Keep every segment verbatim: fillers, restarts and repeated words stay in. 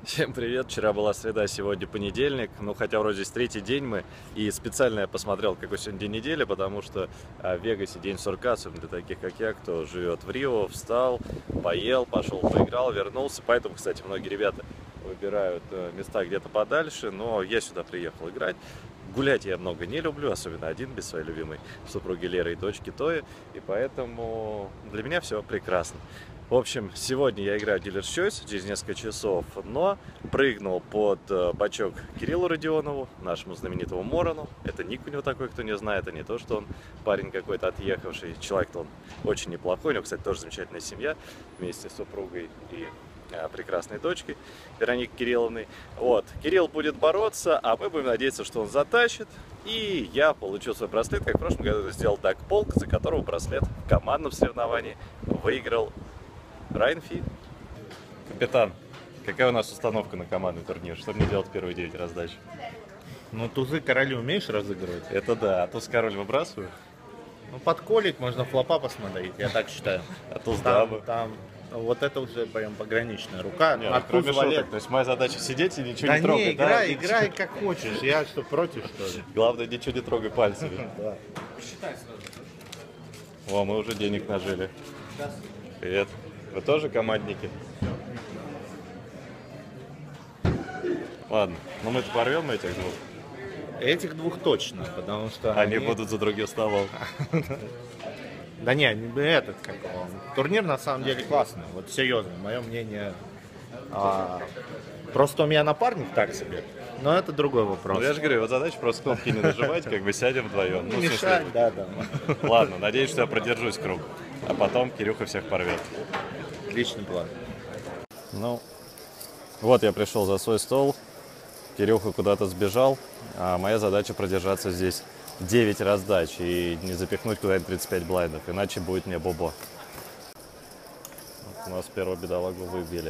Всем привет! Вчера была среда, сегодня понедельник. Ну, хотя вроде здесь третий день мы. И специально я посмотрел, какой сегодня день недели, потому что а, в Вегасе день сурка, особенно для таких, как я, кто живет в Рио, встал, поел, пошел, поиграл, вернулся. Поэтому, кстати, многие ребята выбирают а, места где-то подальше, но я сюда приехал играть. Гулять я много не люблю, особенно один, без своей любимой супруги Леры и дочки Тои. И поэтому для меня все прекрасно. В общем, сегодня я играю в Dealer's Choice через несколько часов, но прыгнул под бачок Кириллу Родионову, нашему знаменитому Морону. Это ник у него такой, кто не знает, а не то, что он парень какой-то отъехавший. Человек-то он очень неплохой, у него, кстати, тоже замечательная семья, вместе с супругой и а, прекрасной дочкой Вероникой Кирилловной. Вот, Кирилл будет бороться, а мы будем надеяться, что он затащит. И я получил свой браслет, как в прошлом году это сделал Даг Полк, за которого браслет в командном соревновании выиграл Райан Фи. Капитан, какая у нас установка на командный турнир? Что мне делать в первые девять раздач? Ну, тузы короли умеешь разыгрывать? Это да, а туз король выбрасываю? Ну, под колик можно флопа посмотреть, я так считаю. А туз там, дамы? Там, вот это уже прям пограничная рука. Нет, а кроме туз шуток, валет. то есть моя задача сидеть и ничего Да не трогать. не, играй, да? играй как хочешь. Я что, против, что ли? Главное, ничего не трогай пальцами. Да. О, мы уже денег нажили. Привет. Вы тоже командники? Ладно, ну мы-то порвем этих двух. Этих двух точно, потому что Они, они... будут за другим столом. Да не, не этот, как он. Турнир на самом деле классный, вот серьезно, мое мнение. А, просто у меня напарник так себе, но это другой вопрос. Ну я же говорю, вот задача просто кнопки не нажимать, как бы сядем вдвоем. Не Ну, мешать, да, да. Ладно, надеюсь, что я продержусь круг. А потом Кирюха всех порвет. Отличный план. Ну, вот я пришел за свой стол. Кирюха куда-то сбежал. А моя задача продержаться здесь девять раздач и не запихнуть куда-нибудь тридцать пять блайндов. Иначе будет мне бобо. Вот у нас первого бедолагу выбили.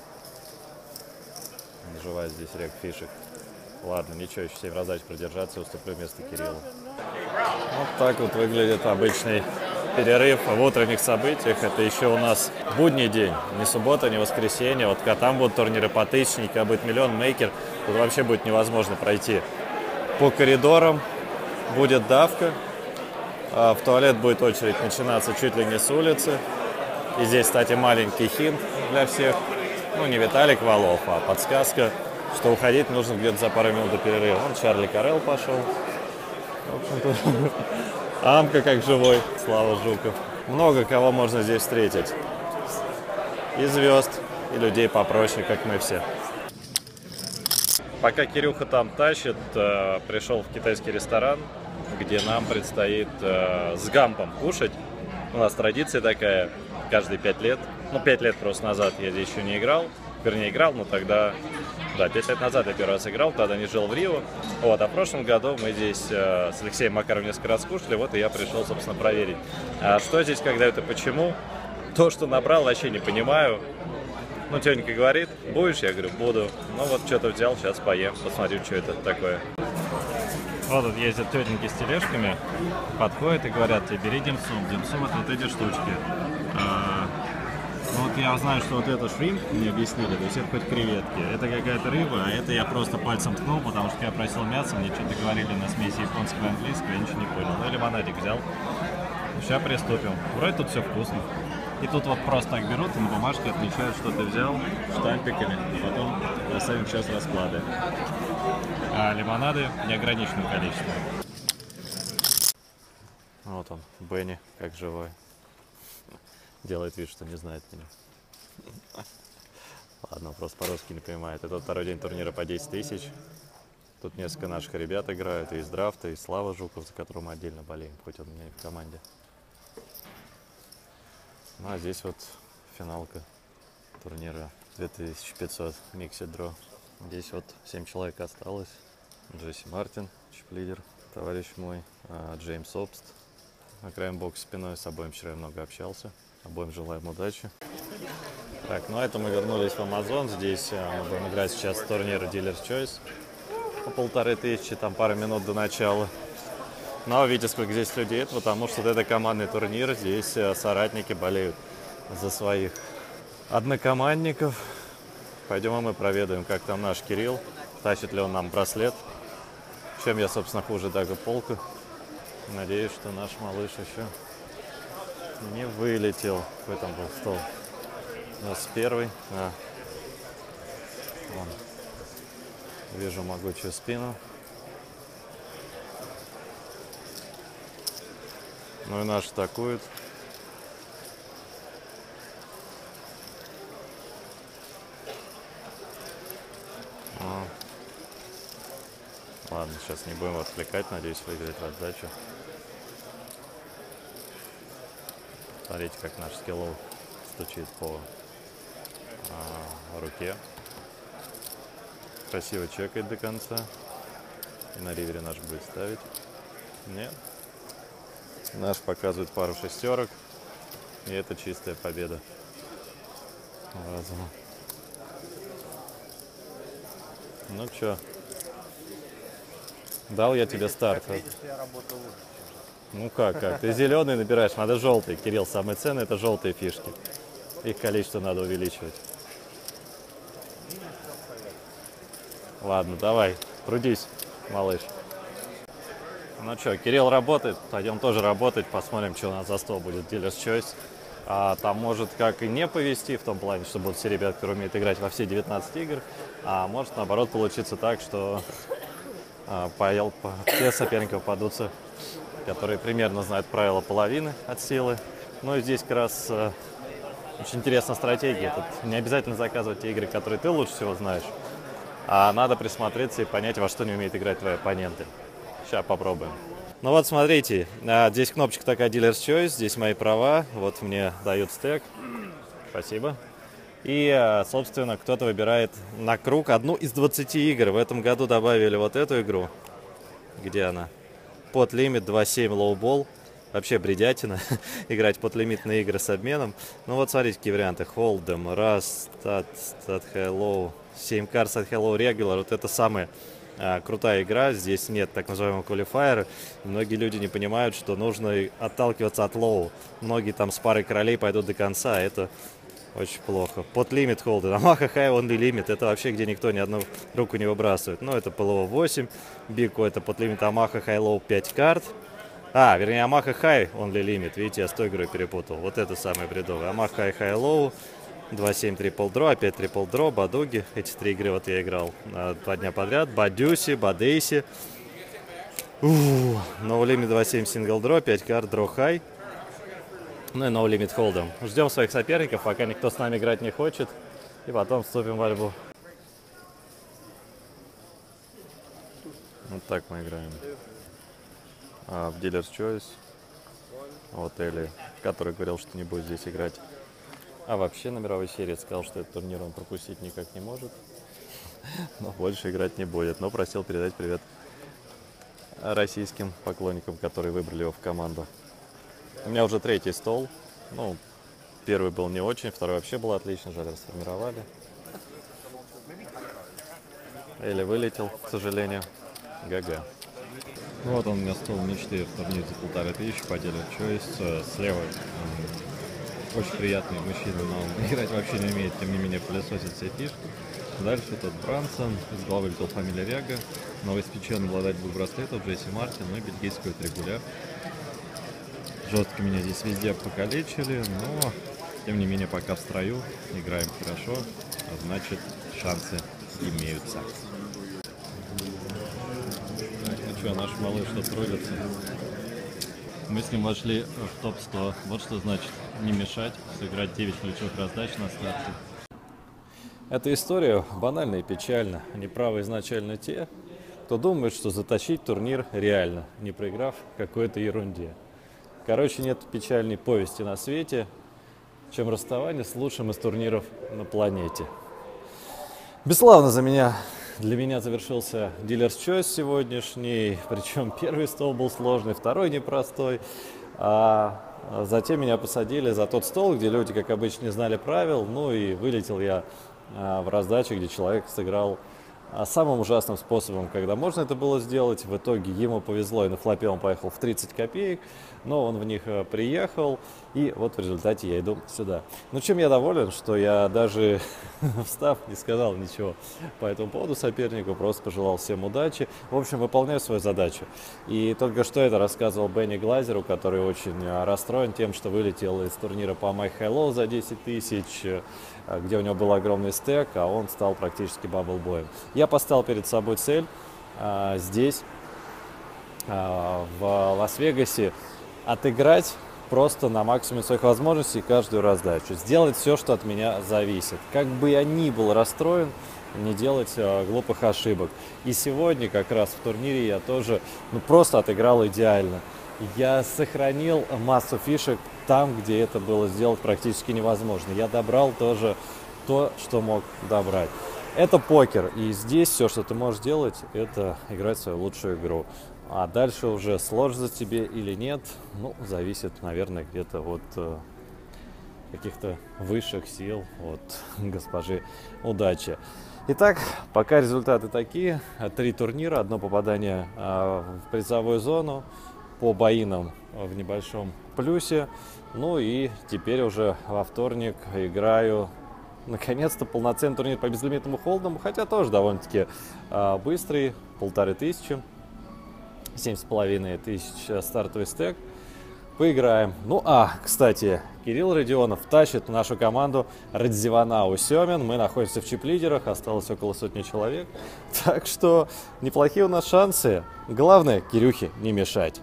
Наживает здесь рек фишек. Ладно, ничего, еще семь раздач продержаться и уступлю место Кириллу. Вот так вот выглядит обычный перерыв в утренних событиях. Это еще у нас будний день, не суббота, не воскресенье. Вот когда там будут турниры по тысячнику, когда будет миллион мейкер, тут вообще будет невозможно пройти по коридорам. Будет давка, а в туалет будет очередь начинаться чуть ли не с улицы. И здесь, кстати, маленький хинт для всех. Ну, не Виталик Валов, а подсказка, что уходить нужно где-то за пару минут до перерыва. Вон Чарли Карелл пошел. Амка как живой, Слава Жуков. Много кого можно здесь встретить. И звезд, и людей попроще, как мы все. Пока Кирюха там тащит, пришел в китайский ресторан, где нам предстоит с гампом кушать. У нас традиция такая, каждые пять лет. Ну, пять лет просто назад я здесь еще не играл. Вернее, играл, но тогда... Да, пять лет назад я первый раз играл, тогда не жил в Рио. Вот, а в прошлом году мы здесь э, с Алексеем Макаровым несколько раз кушали, вот и я пришел, собственно, проверить. А что здесь, когда это, почему? То, что набрал, вообще не понимаю. Ну, тетенька говорит, будешь? Я говорю, буду. Ну, вот что-то взял, сейчас поем, посмотрю, что это такое. Вот тут ездят тетеньки с тележками, подходят и говорят тебе, бери димсум. Димсум — это вот эти штучки. Вот я знаю, что вот это шримп, мне объяснили, то есть это хоть креветки, это какая-то рыба, а это я просто пальцем ткнул, потому что я просил мясо, мне что-то говорили на смеси японского и английского, я ничего не понял. Ну и лимонадик взял. Сейчас приступим. Вроде тут все вкусно. И тут вот просто так берут и на бумажке отмечают, что ты взял, штампиками, а потом оставим сейчас расклады. А лимонады неограниченное количество. Вот он, Бенни, как живой. Делает вид, что не знает меня. Ладно, просто по-русски не понимает. Это второй день турнира по десять тысяч. Тут несколько наших ребят играют. И из драфта, и Слава Жуков, за которого мы отдельно болеем, хоть он у меня и в команде. Ну а здесь вот финалка турнира две тысячи пятьсот Mixed Draw. Здесь вот семь человек осталось. Джесси Мартин, чип-лидер, товарищ мой, Джеймс Обст. На краем бокса спиной, с обоим вчера много общался. Обоим желаем удачи. Так, ну а это мы вернулись в Амазон. Здесь мы будем играть сейчас в турнир Dealer's Choice. По полторы тысячи, там пару минут до начала. Но видите, сколько здесь людей, это потому что это командный турнир. Здесь соратники болеют за своих однокомандников. Пойдем и мы проведаем, как там наш Кирилл, тащит ли он нам браслет. Чем я, собственно, хуже Дага Полка. Надеюсь, что наш малыш еще не вылетел. Какой там был стол? двадцать первый. А. Вон. Вижу могучую спину. Ну и наш атакует. А. Ладно, сейчас не будем отвлекать, надеюсь выиграть раздачу. Смотрите, как наш скиллоу стучит по а, руке. Красиво чекает до конца. И на ривере наш будет ставить. Нет. Наш показывает пару шестерок. И это чистая победа. Разума. Ну чё? Дал я тебе старт. Как видишь, я работаю лучше. Ну как, как? Ты зеленый набираешь, надо желтый. Кирилл, самое ценное это желтые фишки. Их количество надо увеличивать. Ладно, давай, трудись, малыш. Ну что, Кирилл работает, пойдем тоже работать, посмотрим, что у нас за стол будет Dealer's Choice. А, там может как и не повезти, в том плане, что будут все ребята, которые умеют играть во все девятнадцать игр, а может наоборот получиться так, что а, поел, по, те соперники попадутся, которые примерно знают правила половины от силы. Ну и здесь как раз а, очень интересная стратегия. Тут не обязательно заказывать те игры, которые ты лучше всего знаешь, а надо присмотреться и понять, во что не умеют играть твои оппоненты. Сейчас попробуем. Ну вот смотрите, здесь кнопочка такая Dealer's Choice, здесь мои права, вот мне дают стек, спасибо. И, собственно, кто-то выбирает на круг одну из двадцати игр. В этом году добавили вот эту игру, где она? Под лимит два семь лоу-болл. Вообще бредятина, играть подлимитные игры с обменом. Ну вот смотрите, какие варианты. Hold'em, Rust, Stat, Stat High Low, семь карт, Stat High Low, Regular. Вот это самая а, крутая игра. Здесь нет так называемого квалифайера. Многие люди не понимают, что нужно отталкиваться от лоу. Многие там с парой королей пойдут до конца, а это очень плохо. Под лимит Hold'em. Амаха High Only Limit. Это вообще где никто ни одну руку не выбрасывает. Ну это пэ эл о восемь. Бико это под лимит Амаха High Low пять карт. А, вернее, Амаха High Only Limit. Видите, я с той игрой перепутал. Вот это самое бредовое. Амаха High High Low, два семь Triple Draw, опять Triple Draw, Бадуги. Эти три игры вот я играл а, два дня подряд. Бадюси, Бадейси. No Limit два семь Single Draw, пять карт, Draw High. Ну и No Limit Hold'em. Ждем своих соперников, пока никто с нами играть не хочет. И потом вступим в борьбу. Вот так мы играем. А, в Dealer's Choice, вот Эли, который говорил, что не будет здесь играть. А вообще на мировой серии сказал, что этот турнир он пропустить никак не может, но больше играть не будет. Но просил передать привет российским поклонникам, которые выбрали его в команду. У меня уже третий стол. Ну, первый был не очень, второй вообще был отлично, жаль, расформировали. Эли вылетел, к сожалению. ГГ. Ну вот он у меня стол мечты в турнире за полторы тысячи по Dealer's Choice. Слева очень приятный мужчина, но он играть вообще не умеет, тем не менее пылесосит все фишки. Дальше тут Брансон, из головы вылетел фамилия Вега, новоиспеченный обладатель двух браслетов, Джесси Мартин, ну и бельгийский регуляр. Жестко меня здесь везде покалечили, но тем не менее пока в строю, играем хорошо, а значит шансы имеются. Что, наш малыш что трудится. Мы с ним вошли в топ сто. Вот что значит не мешать, сыграть девять ключевых раздач на старте. Эта история банальна и печальна. Они правы изначально те, кто думает, что затащить турнир реально, не проиграв какой-то ерунде. Короче, нет печальной повести на свете, чем расставание с лучшим из турниров на планете. Бесславно за меня. Для меня завершился Dealer's Choice сегодняшний, причем первый стол был сложный, второй непростой, а затем меня посадили за тот стол, где люди, как обычно, не знали правил, ну и вылетел я а, в раздаче, где человек сыграл А самым ужасным способом, когда можно это было сделать, в итоге ему повезло, и на флопе он поехал в тридцать копеек, но он в них приехал, и вот в результате я иду сюда. Ну, чем я доволен, что я даже встав не сказал ничего по этому поводу сопернику, просто пожелал всем удачи. В общем, выполняю свою задачу. И только что это рассказывал Бенни Глазеру, который очень расстроен тем, что вылетел из турнира по My High Low за десять тысяч, где у него был огромный стек, а он стал практически баблбоем. Я поставил перед собой цель а, здесь, а, в Лас-Вегасе, отыграть просто на максимум своих возможностей каждую раздачу. Сделать все, что от меня зависит. Как бы я ни был расстроен, не делать а, глупых ошибок. И сегодня как раз в турнире я тоже ну, просто отыграл идеально. Я сохранил массу фишек там, где это было сделать практически невозможно. Я добрал тоже то, что мог добрать. Это покер, и здесь все, что ты можешь делать, это играть свою лучшую игру. А дальше уже сложится тебе или нет, ну, зависит, наверное, где-то от э, каких-то высших сил, от госпожи удачи. Итак, пока результаты такие. Три турнира, одно попадание э, в призовую зону, по боинам в небольшом плюсе. Ну и теперь уже во вторник играю наконец-то полноценный турнир по безлимитному холдам, хотя тоже довольно-таки э, быстрый, полторы тысячи, семь с половиной тысяч стартовый стек. Поиграем. Ну а, кстати, Кирилл Родионов тащит нашу команду Радзиванау Семин. Мы находимся в чип-лидерах, осталось около сотни человек. Так что неплохие у нас шансы. Главное, Кирюхе не мешать.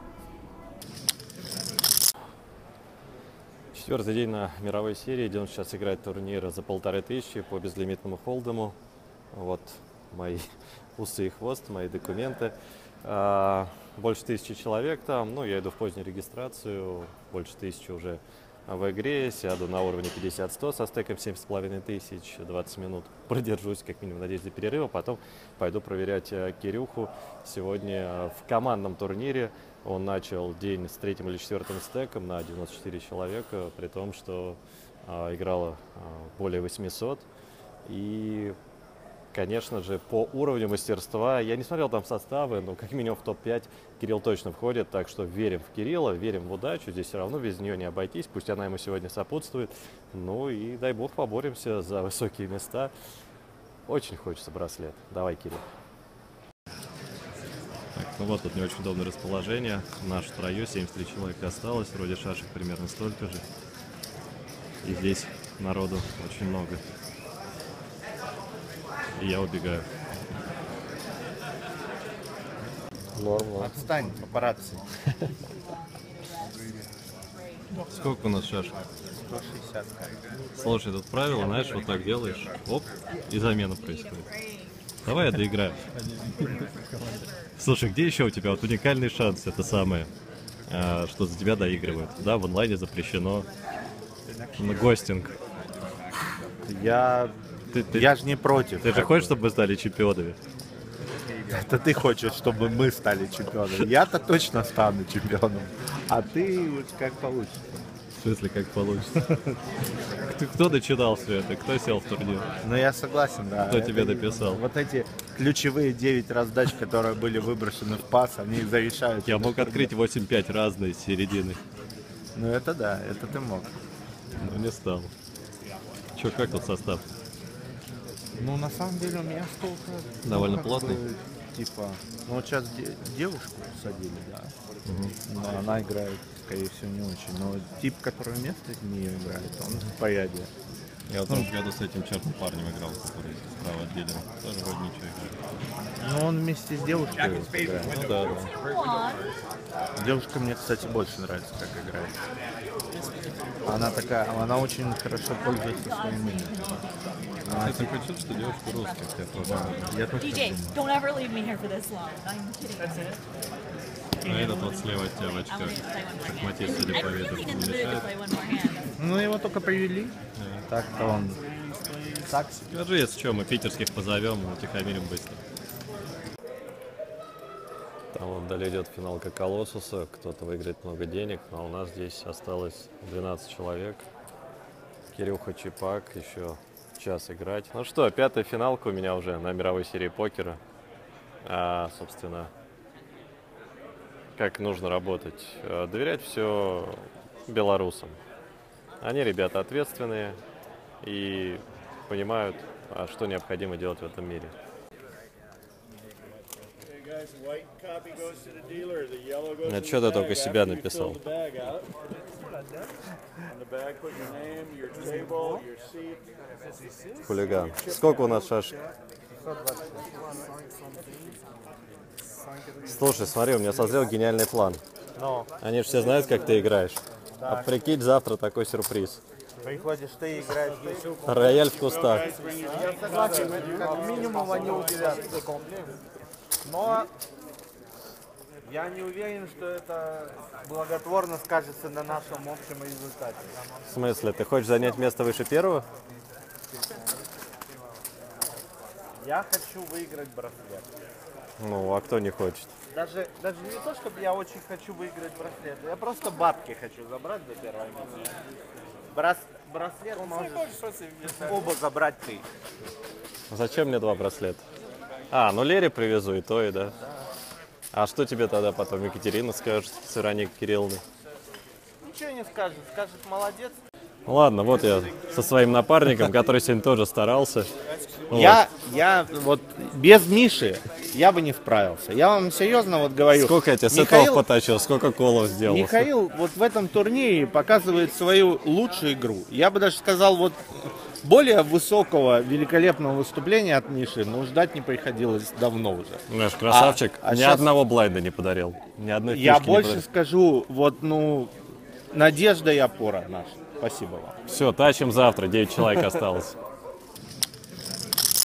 Четвертый день на мировой серии, где он сейчас играет турнир за полторы тысячи по безлимитному холдому. Вот мои усы и хвост, мои документы. А, больше тысячи человек там, ну я иду в позднюю регистрацию, больше тысячи уже в игре, сяду на уровне пятьдесят сто со стеком семь с половиной тысяч, двадцать минут продержусь, как минимум, надеюсь, до перерыва, потом пойду проверять Кирюху. Сегодня в командном турнире он начал день с третьим или четвертым стеком на девяносто четыре человека, при том, что а, играло а, более восьмисот. И, конечно же, по уровню мастерства, я не смотрел там составы, но как минимум в топ пять Кирилл точно входит, так что верим в Кирилла, верим в удачу, здесь все равно без нее не обойтись, пусть она ему сегодня сопутствует. Ну и дай бог поборемся за высокие места. Очень хочется браслет. Давай, Кирилл. Так, ну вот тут не очень удобное расположение. Наше трое, семьдесят три человека осталось, вроде шашек примерно столько же. И здесь народу очень много. И я убегаю. Норм. Отстань, папарацци. Сколько у нас шашек? сто шестьдесят. Слушай, тут правило, знаешь, вот так делаешь, оп, и замена происходит. Давай я доиграю. Слушай, где еще у тебя вот уникальный шанс, это самое, а, что за тебя доигрывают? Да, в онлайне запрещено. На гостинг. Я, Ты, ты, я же не против. ты же хочешь, чтобы мы стали чемпионами? Это ты хочешь, чтобы мы стали чемпионами. Я-то точно стану чемпионом. А ты вот как получится. В смысле, как получится? Кто, кто начинал все это? Кто сел в турнир? Ну, я согласен, да. Кто Это тебе написал? Вот эти ключевые девять раздач, которые были выброшены в пас, они зарешают. Я мог открыть восемь пять разные середины. Ну, это да, это ты мог. Но не стал. Че, как тут состав? Ну, на самом деле, у меня столько... Довольно ну, как плотный? бы, типа, ну, вот сейчас де- девушку садили, да. Угу. Но она играет, скорее всего, не очень. Но тип, который вместо нее играет, он в порядке. Я в том году с этим черным парнем играл, который справа от лидера. Тоже вроде ничего играет. Ну, он вместе с девушкой вот играет. Ну да, да. Девушка мне, кстати, больше нравится, как играет. Она такая, она очень хорошо пользуется своим именем. Она Я такое чувство, что девушка русская, как я тоже. Я тоже D J, так думаю. don't ever leave me here for this long. I'm kidding. А этот вот слева от тебя в I очках. want you to play one more hand. Шахматист, судя I по really виду, need не in the mood to мешает. play one more hand. Ну, его только привели. Так-то он... Так себе. Скажи, если что, мы питерских позовем, утихомирим быстро. Там вот далее идет финалка Колоссуса, кто-то выиграет много денег, а у нас здесь осталось двенадцать человек. Кирюха, Чипак, еще час играть. Ну что, пятая финалка у меня уже на мировой серии покера. А, собственно, как нужно работать? Доверять все белорусам. Они ребята ответственные и понимают, что необходимо делать в этом мире. А что ты только себя написал? Хулиган. Сколько у нас шашек? Слушай, смотри, у меня созрел гениальный план. Но Они же все знают, как ты играешь. А прикинь, завтра такой сюрприз. приходишь ты, играешь ты. Рояль в кустах. Я согласен, как минимум они уделят. Но я не уверен, что это благотворно скажется на нашем общем результате. В смысле, ты хочешь занять место выше первого? Я хочу выиграть браслет. Ну, а кто не хочет? Даже, даже не то, чтобы я очень хочу выиграть браслет. Я просто бабки хочу забрать до первого места. Брас, браслет можешь оба забрать ты. Зачем мне два браслета? А, ну Лере привезу и то, и да. А что тебе тогда потом Екатерина скажет с Вероникой Кирилловной? Ничего не скажет. Скажет, молодец. Ладно, вот я со своим напарником, который сегодня тоже старался. Вот. Я, я вот без Миши я бы не справился. Я вам серьезно вот говорю. Сколько я тебе сетов Михаил, потащил, сколько колов сделал. Михаил вот в этом турнире показывает свою лучшую игру. Я бы даже сказал, вот более высокого, великолепного выступления от Миши, но ждать не приходилось давно уже. Знаешь, красавчик, А- а ни щас- одного блайнда не подарил. Ни одной Я фишки не больше подарил. скажу, вот, ну, надежда и опора наша. Спасибо вам. Все, тащим завтра, девять человек осталось.